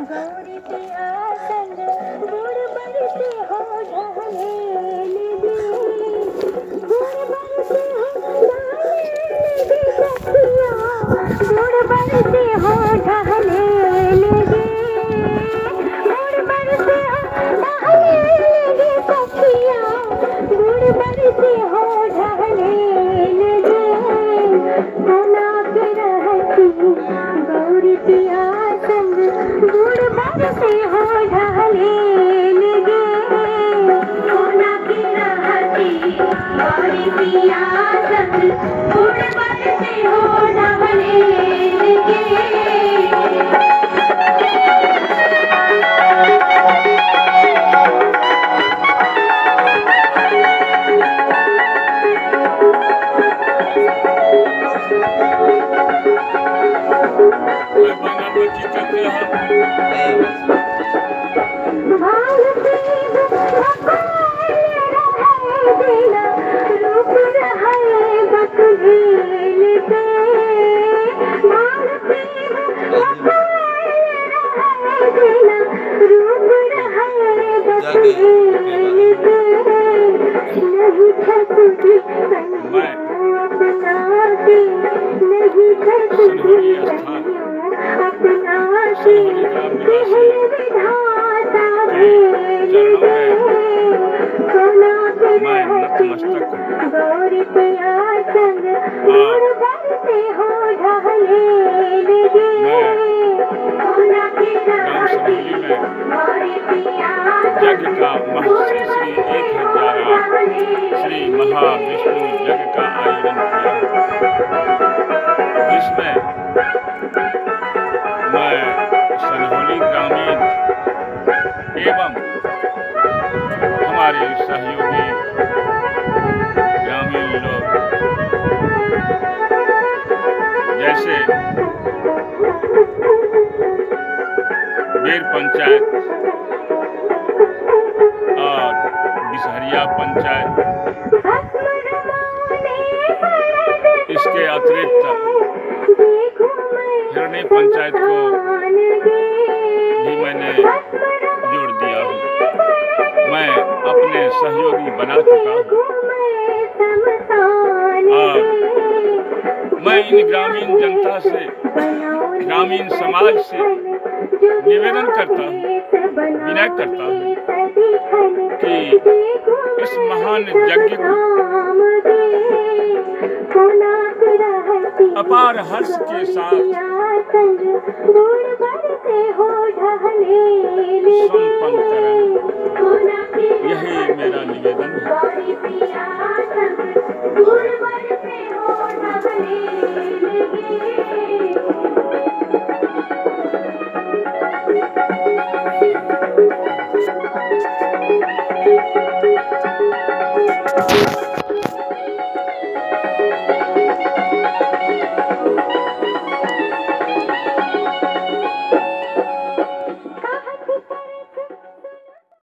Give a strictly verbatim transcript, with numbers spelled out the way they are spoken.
गौरी पिया संग गुड़ बरसे हो ढाले लगे, गुड़ बरसे हो ढाले लगे सखिया, गुड़ बरसे हो ढाले लगे, गुड़ बरसे हो ढाले लगे सखिया, गुड़ बरसे हो ढाले लगे। बना के रहती गौरी पिया संग गुड़ बरसे हो ढाले लगे, बना के रहती गौरी पिया संग गुड़ बरसे हो ढाले लगे। गौरी पिया संग गुड़ बरसे हो ढाले लगे, गौरी पिया यज्ञ का महर्षि श्री एक हजार आठ श्री महाविष्णु यज्ञ का आयोजन किया, जिसमें मैं सनहोली ग्रामीण एवं हमारे सहयोगी ग्रामीण लोग जैसे बेर पंचायत और बिसहरिया पंचायत, इसके अतिरिक्त हिरनी पंचायत को भी मैंने जोड़ दिया हूँ। मैं अपने सहयोगी बना चुका हूँ और मैं इन ग्रामीण जनता से, ग्रामीण समाज से निवेदन करता हूँ, विनय करता हूँ कि इस महान यज्ञ को अपार हर्ष के साथ संपन्न करें, यही मेरा निवेदन है।